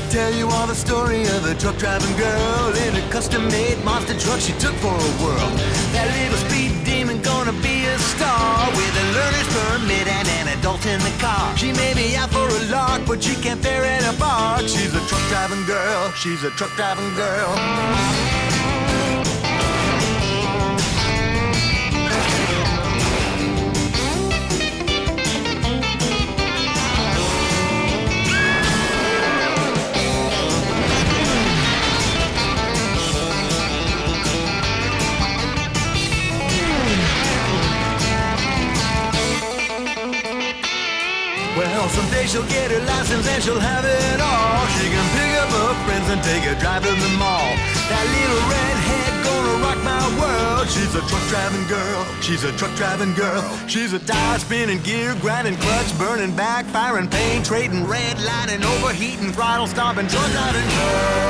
Tell you all the story of a truck driving girl in a custom-made monster truck she took for a whirl. That little speed demon gonna be a star with a learner's permit and an adult in the car. She may be out for a lark, but she can't tear it apart. She's a truck driving girl. She's a truck driving girl. Well, someday she'll get her license and she'll have it all. She can pick up her friends and take a drive to the mall. That little redhead gonna rock my world. She's a truck driving girl. She's a truck driving girl. She's a tire spinning, gear grinding, clutch burning, backfiring, pain trading, red lighting, overheating, throttle stomping, joint riding girl.